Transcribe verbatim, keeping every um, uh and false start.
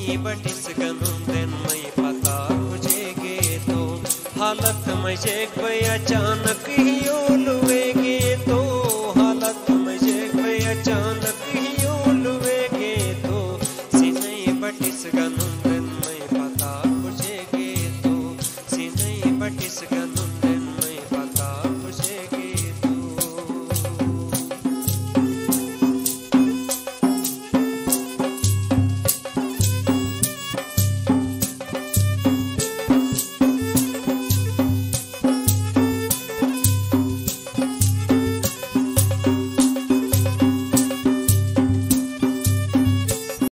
सिनै बटिस गनुम दिन मै पता खुजेगे तो हालत में जेक भाई अचानक ही ओलवेगे तो हालत में जेक भाई अचानक ही ओलवेगे तो सिनै बटिस गनुम